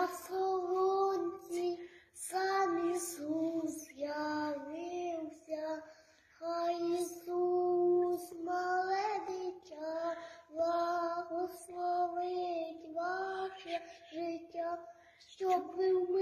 на солонці сам Ісус явився. Хай Ісус, мале дитя, благословить ваше життя, щоб ви в